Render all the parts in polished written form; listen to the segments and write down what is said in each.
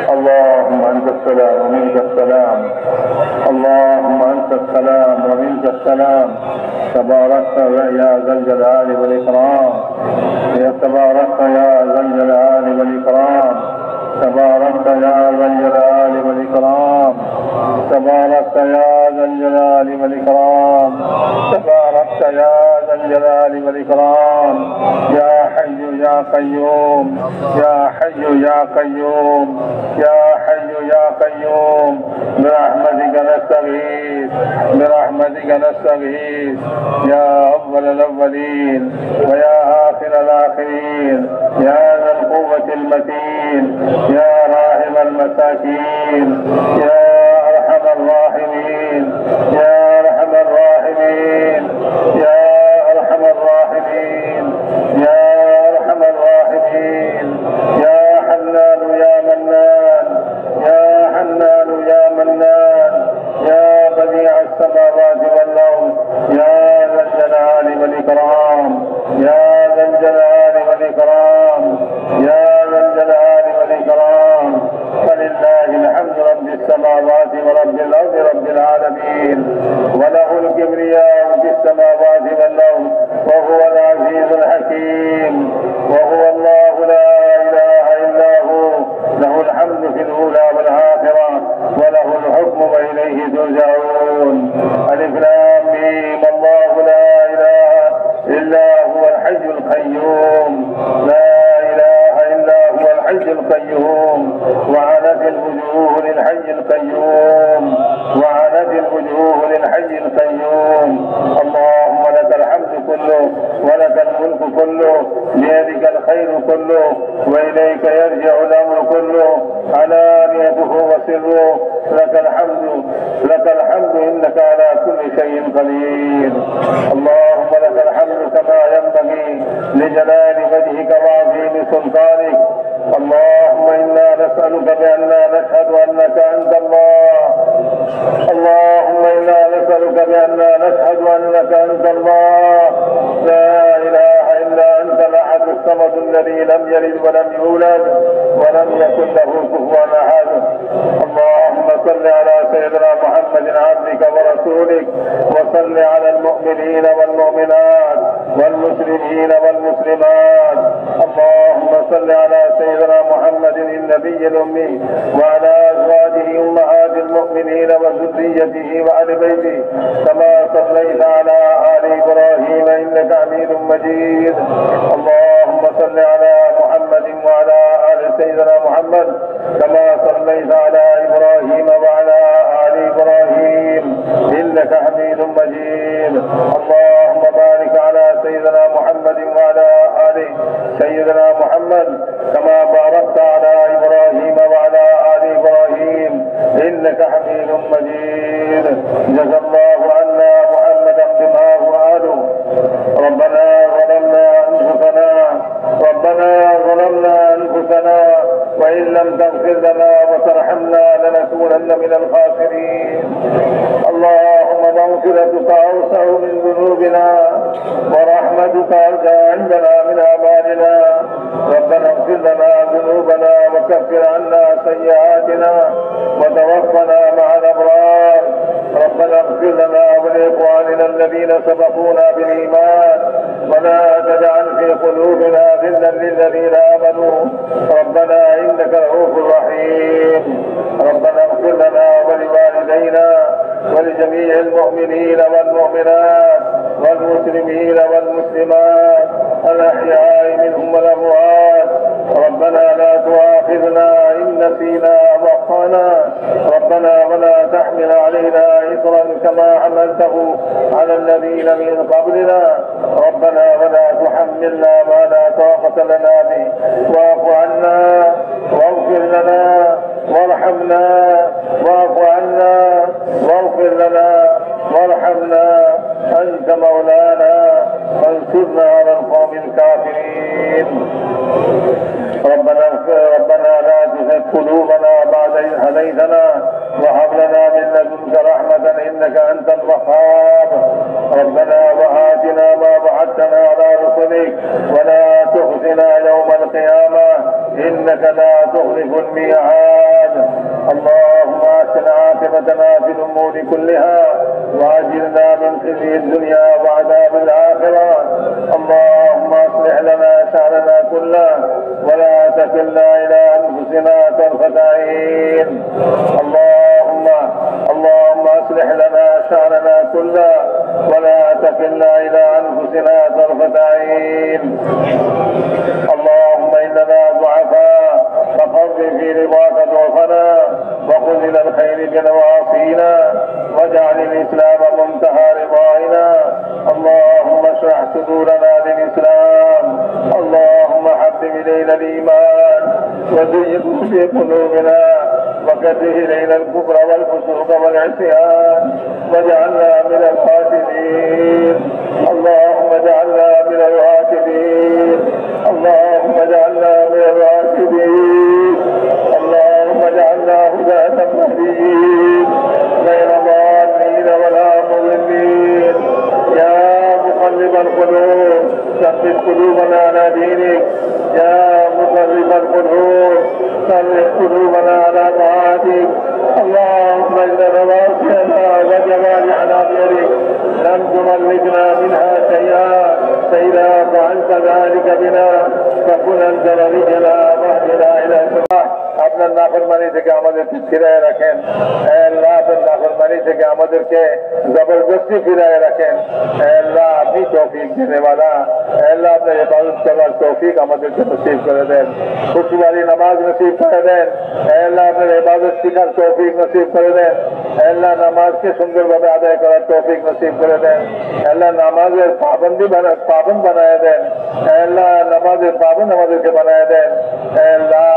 اللهم أنت السلام ومنك السلام. اللهم أنت السلام ومنك السلام. تباركت يا ذا الجلال والإكرام. تباركت يا ذا الجلال والإكرام. تباركت يا ذا الجلال والإكرام. تباركت يا ذا الجلال والإكرام. تباركت يا ذا الجلال والإكرام. يا حي يا قيوم. يا حي يا قيوم. يا حي يا قيوم. برحمتك نستغيث. برحمتك نستغيث. يا أول الأولين ويا آخر الآخرين. يا ذا القوة المتين. يا راحم المساكين. يا أرحم الراحمين. يا أرحم الراحمين. يا أرحم الراحمين. يا أرحم الراحمين. يا حنان يا منان. يا حنان يا منان. يا بديع السماوات والأرض. يا ذا الجلال والإكرام. يا ذا الجلال والإكرام. يا ذا الجلال والإكرام. فلله الحمد رب السماوات ورب الأرض رب العالمين. وله الكبرياء في السماوات والأرض وهو العزيز الحكيم. وهو الله لا إله إلا هو. له الحمد في الأولى والآخرة وله الحكم وإليه ترجعون. ألف لام ميم. الله لا إله إلا هو الحي القيوم. لا إله إلا هو الحي القيوم. وعنت الوجوه للحي القيوم. وعنت الوجوه للحي القيوم. اللهم لك الحمد كله ولك الملك كله. بيدك الخير كله وإليك يرجع الأمر كله. علانيته وسره. لك الحمد. لك الحمد إنك على كل شيء قدير. اللهم لك الحمد كما ينبغي لجلال وجهك وعظيم سلطانك. اللهم إنا نسألك بأننا نشهد أنك أنت الله. اللهم إنا نسألك بأننا نشهد أنك أنت الله. لا إله إلا أنت الأحد الصمد الذي لم يلد ولم يولد ولم يكن له كفوا أحد. اللهم صل على سيدنا محمد عبدك ورسولك. وصل على المؤمنين والمؤمنات والمسلمين والمسلمات. اللهم صل على سيدنا محمد النبي الأمي وعلى أزواجه أمهات المؤمنين وذريته وآل بيته كما صليت على آل إبراهيم إنك حميد مجيد. اللهم صل على محمد وعلى آل سيدنا محمد كما صليت على إبراهيم وعلى آل إبراهيم إنك حميد مجيد. اللهم بارك على سيدنا محمد وعلى آل سيدنا محمد كما باركت على إبراهيم وعلى آل إبراهيم إنك حميد مجيد. جزا الله عنا محمدا بما هو أهله. ربنا ظلمنا أنفسنا وإن لم تغفر لنا وترحمنا لنكونن من الخاسرين. اللهم مغفرتك أوسع من ذنوبنا ورحمتك أرجى عندنا من أعمالنا. ربنا اغفر لنا ذنوبنا وكفر عنا سيئاتنا وتوفنا مع الأبرار. ربنا اغفر لنا ولإخواننا الذين سبقونا بالإيمان ولا تجعل في قلوبنا غلا للذين آمنوا ربنا إنك رؤوف رحيم. ربنا اغفر لنا ولوالدينا ولجميع المؤمنين والمؤمنات والمسلمين والمسلمات الأحياء منهم والأموات. ربنا لا تؤاخذنا إن نسينا أو أخطأنا. ربنا ولا تحمل علينا إصرا كما حملته على الذين من قبلنا. ربنا ولا تحملنا ما لا طاقة لنا به. واعف عنا واغفر لنا وارحمنا. واعف عنا واغفر لنا وارحمنا. أنت مولانا فانصرنا على القوم الكافرين. ربنا لا تزغ قلوبنا بعد إذ هديتنا وهب لنا من لدنك رحمة إنك أنت الوهاب. ربنا وآتنا ما وعدتنا على رسلك ولا تخزنا يوم القيامة إنك لا تخلف الميعاد. اللهم احسن عاقبتنا في الامور كلها واجرنا من خزي الدنيا وعذاب الاخره. اللهم اصلح لنا شأننا كله ولا تكلنا الى انفسنا طرفة عين. اللهم اصلح لنا شأننا كله ولا تكلنا الى انفسنا طرفة عين. اللهم اننا ضعفاء فقض في رضاك ضعفنا وخذ الى الخير بنواصينا واجعل الاسلام منتهى رضائنا. اللهم اشرح صدورنا للاسلام. اللهم حبب الينا الايمان وزينه في قلوبنا وكره الينا الكفر والفسوق والعصيان واجعلنا من الراشدين. اللهم اجعلنا من الراشدين. اللهم اجعلنا من الراشدين. اللهم اجعلنا هداة مهديين غير ضالين ولا مضلين. يا مقلب القلوب ثبت قلوبنا على دينك. يا مقلب القلوب ثبت قلوبنا على طاعتك. اللهم اجعل رواسينا وجوارحنا بيدك لم تملكنا منها شيئا فإذا فعلت ذلك بنا فكن أنت ولينا واهدنا إلى الصراط. আপনার নাফরমানি থেকে আমাদেরকে ফিরায় রাখেন আল্লাহ। আপনার নাফরমানি থেকে আমাদেরকে জবরদস্তি ফিরায় রাখেন আল্লাহ। আপনি তৌফিক দেনে वाला আল্লাহ। আপনার ইবাদত করার তৌফিক আমাদেরকে নসিব করে দেন। খুশবারি নামাজ নসিব করে দেন আল্লাহ। আপনার ইবাদত শিখার তৌফিক নসিব করে দেন আল্লাহ। নামাজকে সুন্দরভাবে আদায় করার তৌফিক নসিব করে দেন আল্লাহ। নামাজের পাবন্দ বানায় দেন আল্লাহ। নামাজের পাবন্দ আমাদেরকে বানায় দেন আল্লাহ।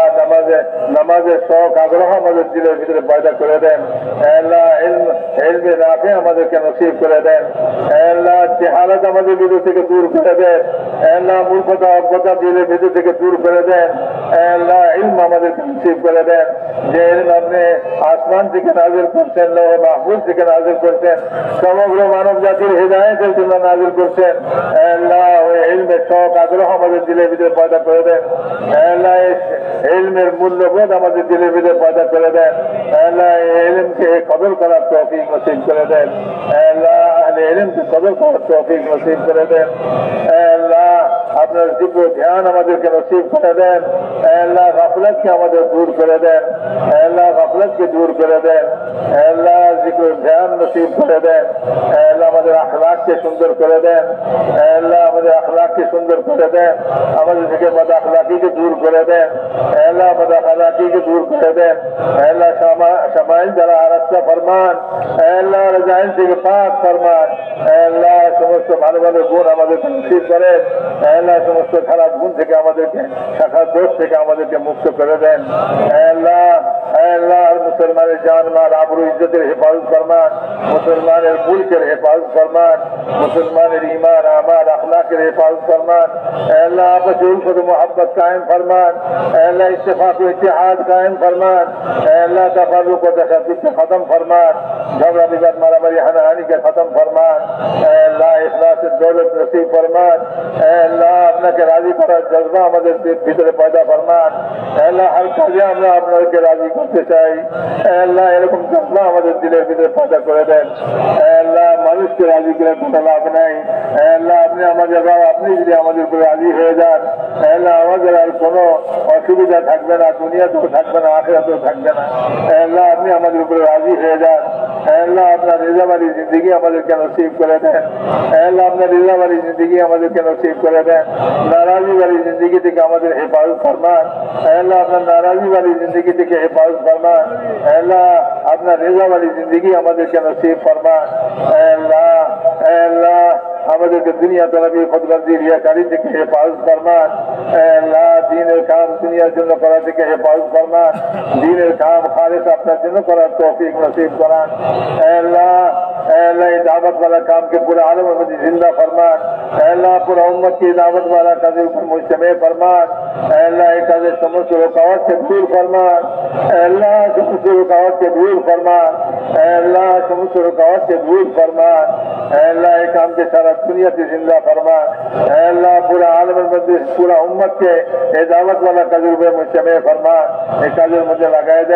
নামাজের শখ আগ্রহ আমাদের দিলের ভিতরে পয়দা করে দেন আল্লাহ। ইলমে নাফি আমাদেরকে নসিব করে দেন আল্লাহ। জাহালাত আমাদের ভিতর থেকে দূর করে দেন আল্লাহ। মূর্খতা অজ্ঞতা দিলের ভিতর থেকে দূর করে দেন আল্লাহ। ইলম আমাদেরকে নসিব করে দেন যে ইলম আপনি আসমান থেকে নাজিল করছেন, লৌহ মাহফুজ থেকে নাজিল করছেন, সমগ্র মানব জাতির হিদায়াতের জন্য নাজিল করছেন আল্লাহ। ওই ইলমের শখ আগ্রহ আমাদের দিলের ভিতরে পয়দা করে দেন আল্লাহ। ইলমের মূল্যবোধ আমাদের দিলের ভিতরে পয়দা করে দেন আল্লাহ। ইলমকে কদর করার তৌফিক নসিব করে দেন আল্লাহ। আহলে ইলমকে কদর করার তৌফিক নসিব করে দেন আল্লাহ। আপনার জিক্র ধ্যান আমাদেরকে নসিব করে দেন আল্লাহ। গাফলাতকে আমাদের দূর করে দেন আল্লাহ। গাফলাতকে দূর করে দেন আল্লাহ। জিক্র ধ্যান নসিব করে দেন আল্লাহ। আমাদের আখলাককে সুন্দর করে দেন আল্লাহ। আমাদের আখলাককে সুন্দর করে দেন। আমাদের থেকে বদ আখলাকিকে দূর করে দেন আল্লাহ। বদ আখলাকিকে দূর করে দেন আল্লাহ। শামাইল দ্বারা আরাস্তা ফরমান আল্লাহ। রাজাইল থেকে পাক ফরমান আল্লাহ। সমস্ত ভালো ভালো গুণ আমাদেরকে নসিব করেন আল্লাহ। সমস্ত খারাপ গুণ থেকে আমাদেরকে শাখা দোষ থেকে আমাদেরকে মুক্ত করে দেন আল্লাহ। আল্লাহ মুসলমানের জান মাল আবরু ইজ্জতের হেফাজত ফরমান, মুসলমানের মুলকের হেফাজত ফরমান, মুসলমানের ঈমান আমাল আখলাকের হেফাজত ফরমান আল্লাহ। आपस उल्फत मोहब्बत कायम फरमान अल्लाह। इत्तेफाक इत्तेहाद कायम फरमान अल्लाह। तफर्रुक व तशद्दुद के खत्म फरमान। झगड़ा विवाद मारामारी हानाहानी के खत्म फरमान अल्लाह। इखलास दौलत नसीब फरमान अल्लाह। আপনাকে রাজি করার জজবা আমাদের ভিতরে পয়দা ফরমান আল্লাহ। হর কাজে আমরা আপনাকে রাজি করতে চাই আল্লাহ। এরকম জজবা আমাদের দিলের ভিতরে পয়দা করে দেন আল্লাহ। মানুষকে রাজি করে কোনো লাভ নাই আল্লাহ। আপনি আমাদের বাবা, আপনি যদি আমাদের উপরে রাজি হয়ে যান আল্লাহ, আমাদের আর কোনো অসুবিধা থাকবে না, দুনিয়াতেও থাকবে না, আখিরাতেও থাকবে না আল্লাহ। আপনি আমাদের উপরে রাজি হয়ে যান আল্লাহ। আপনার রিজাবারি জিন্দগি আমাদেরকে নসিব করে দেন আল্লাহ। আপনার রিজাবারি জিন্দগি আমাদেরকে নসিব করে দেন। নারাজি বাড়ি জিন্দগি থেকে আমাদের হেফাজত ফরমান আল্লাহ। আপনার নারাজি বাড়ি জিন্দগি থেকে হেফাজত ফরমান আল্লাহ। আপনার রিজাবারি জিন্দগি আমাদেরকে নসিব ফরমান আল্লাহ। আল্লাহ আমাদেরকে দুনিয়া তলবি খুদগর্জি রিয়াকারি থেকে হেফাজত ফরমান আল্লাহ। দ্বীনের কাম দুনিয়ার জন্য করা থেকে হেফাজত ফরমান। দ্বীনের কাম খালিস আপনার জন্য করার তৌফিক নসিব করান আল্লাহ। अल्लाह दावत वाला काम के पूरा आलम में जिंदा फरमान अल्लाह। पूरा उम्मत की दावत वाला काजे ऊपर मुजतमे फरमान अल्लाह। काजे समस्त रुकावट से दूर फरमान अल्लाह। समस्त रुकावट से दूर फरमान अल्लाह। समस्त रुकावट से दूर फरमान अल्लाह। काम के सारा दुनिया से जिंदा फरमान अल्लाह। पूरा आलम में पूरा उम्मत के दावत वाला काजे ऊपर मुजतमे फरमान काजे मुझे लगाए दें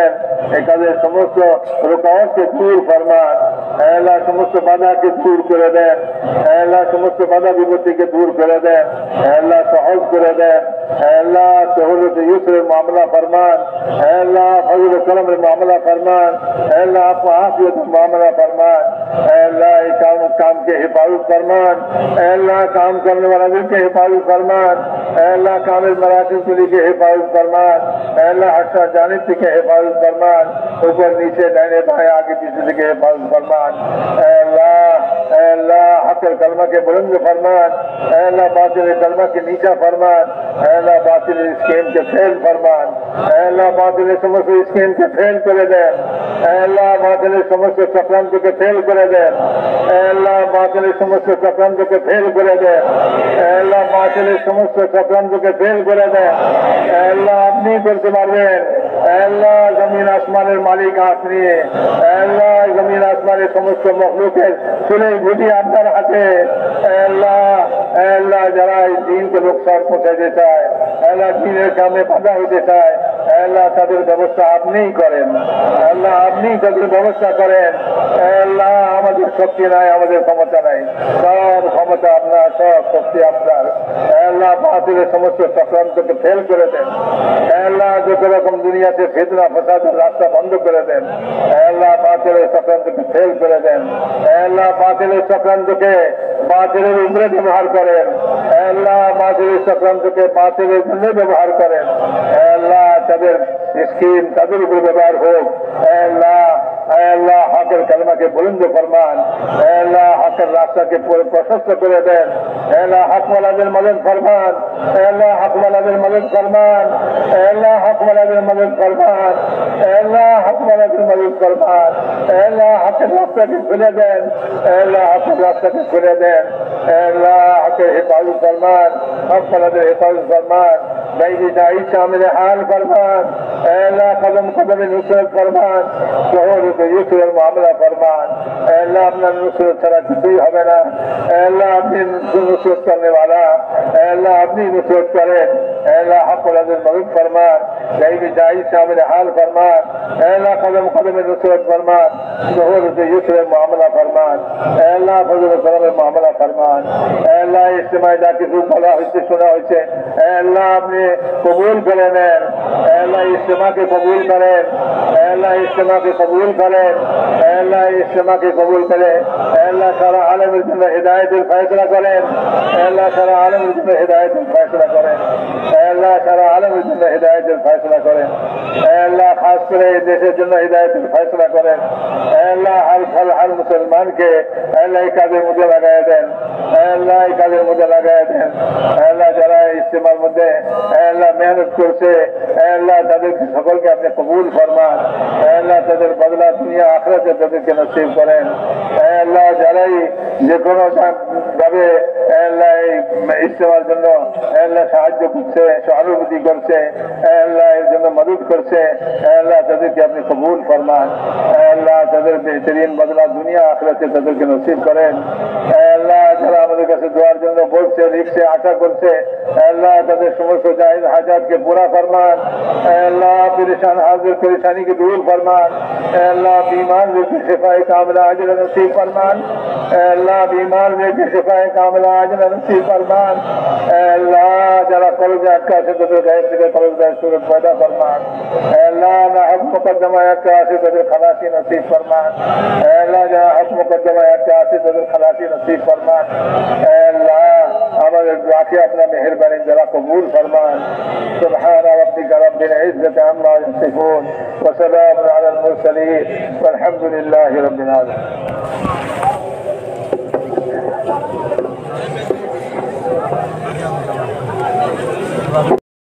একাদের সমস্ত রুকাওয়াতকে দূর ফরমান। আল্লাহ সমস্ত বাধাকে দূর করে দেন। আল্লাহ সমস্ত বাধা বিপত্তিকে দূর করে দেন। আল্লাহ সহজ করে দেন। আল্লাহ সহলত ইউসরের মামলা ফরমান। আল্লাহ ফজল করমের মামলা फरमान, अल्लाह आपको आफियत मामला फरमान, अल्लाह काम के हिफाजत फरमान, अल्लाह काम करने वाला दिल के हिफाजत फरमान, अल्लाह कामिल मराकज़ कुली के हिफाजत फरमान, अल्लाह हस्सा जानिब के हिफाजत फरमान, ऊपर नीचे दाहिने बाएं आगे पीछे के हिफाजत फरमान, अल्लाह हक़ कलमा के बुलंद फरमान, अल्लाह बातिल कलमा के नीचा फरमान, अल्लाह बातिल स्कीम के फेल फरमान, अल्लाह बातिल समस्त स्कीम के फेल करे दे, अल्लाह बातिल समस्त चक्रांत के फेल करे दे, अल्लाह बातिल समस्त चक्रांत के फेल करे दे, अल्लाह बातिल समस्त चक्रांत के फेल करे दे, अल्लाह अपनी करते मारवे, अल्लाह जमीन आसमाনের मालिक আপনি, अल्लाह जमीन आसमाনের সমস্ত মখলুকের চুলে ঘুটি আপনার হাতে, अल्लाह যারা এই দ্বীনকে নুকসান পৌঁছাতে চায়, अल्लाह দ্বীনের কামে বাধা হতে চায়, अल्लाह তাদের ব্যবস্থা আপনিই করেন, अल्लाह আপনি তাদের ব্যবস্থা করেন, अल्लाह আমাদের শক্তি নাই, আমাদের ক্ষমতা নাই, সব ক্ষমতা আপনার, সব শক্তি আপনার, अल्लाह বাতিলের সমস্ত চক্রান্তকে ফেল করে দেন, अल्लाह যত রকম দুনিয়াতে ফিতনা ফাসাদের রাস্তা বন্ধ করে দেন, अल्लाह বাতিলের চক্রান্তকে ফেল করে দেন, अल्लाह বাতিলের চক্রান্তকে বাতিলের উপরে ব্যবহার করেন, अल्लाह বাতিলের চক্রান্তকে বাতিলের জন্য ব্যবহার করেন, अल्लाह তাদের স্কিম তাদের উপর ব্যবহার হোক, अल्लाह হকের কালেমাকে বুলন্দ ফরমান, अल्लाह হকের রাস্তাকে প্রশস্ত করে দেন, अल्लाह হকওয়ালাদের মদদ ফরমান, अल्लाह হকওয়ালাদের মদদ ফরমান, अल्लाह হকওয়ালাদের মদদ ফরমান, अल्लाह হকওয়ালাদের মদদ ফরমান, अल्लाह হকের রাস্তাকে খুলে দেন, अल्लाह হকের রাস্তাকে খুলে দেন, अल्लाह হকের হেফাজত ফরমান, হকওয়ালাদের হেফাজত ফরমান, গায়বী দাঈ শামিল হাল ফরমান, अल्लाह कदम कदम नुसरत फरमान, शहूरत यूसुर मामला फरमान, अल्लाह अपना नुसरत छड़ा किसी हमें ना, अल्लाह अपनी नुसरत करने वाला, अल्लाह अपनी नुसरत करे, अल्लाह हक़ वल अदल मदद फरमान, गायबी दाई शामिल हाल फरमान, अल्लाह कदम कदम नुसरत फरमान, शहूरत यूसुर मामला फरमान, अल्लाह फजल करम मामला फरमान, अल्लाह इज्तिमाई जाके रूप वाला होते सुना होते, अल्लाह अपने कबूल करे नें, अल्लाह इज्तिमा के कबूल करें, अल्लाह इज्तिमा के कबूल करें, अल्लाह इज्तिमा के कबूल करें, अल्लाह सारा आलम में हिदायत फैसला करें, अल्लाह सारा आलम में हिदायत फैसला करें, अल्लाह सारा आलम में हिदायत फैसला करें, अल्लाह खास करे देशेर जন্য हिदायत फैसला करें, अल्लाह हर मुसलमान के अल्लाह काजेर मধ্যে লাগায় দেন, अल्लाह काजेर মধ্যে লাগায় দেন, अल्लाह যারা ইজতিমার মধ্যে अल्लाह मेहनत করছে, अल्लाह তাদেরকে সকলকে আপনি কবুল ফরমান, আল্লাহ তাদের বদলা দুনিয়া আখিরাতে তাদেরকে নসিব করেন, আল্লাহ যারাই যে কোনো ভাবে আল্লাহ এই ইজতিমার জন্য আল্লাহ সাহায্য করছে, সহানুভূতি করছে, আল্লাহ এর জন্য মদদ করছে, আল্লাহ তাদেরকে আপনি কবুল ফরমান, আল্লাহ তাদের বেহতরিন বদলা দুনিয়া আখিরাতে তাদেরকে নসিব করেন, আল্লাহ যারা আমাদের কাছে দোয়ার জন্য বলছে, লিখছে, আশা করছে, আল্লাহ তাদের সমস্ত জায়েজ হাজাতকে পুরা ফরমান, अल्लाह परेशान हाजिर परेशानी की दूर फरमान, अल्लाह बीमार लेके शिफाए कामिला अजर नसीब फरमान, अल्लाह बीमार लेके शिफाए कामिला अजर नसीब फरमान, अल्लाह जरा कलजा का से तो गैर से कलजा सूरत पैदा फरमान, अल्लाह ना हक मुकद्दमा का से तो खलासी नसीब फरमान, अल्लाह जरा हक मुकद्दमा का से तो खलासी नसीब फरमान, अल्लाह हमारे दुआ के अपना मेहरबानी जरा कबूल फरमान, सुभान रब्बिका रब्बिल इज्जति अम्मा यसिफून व सलामुन अलल मुरसलीन वल्हम्दुलिल्लाहि रब्बिल आलमीन।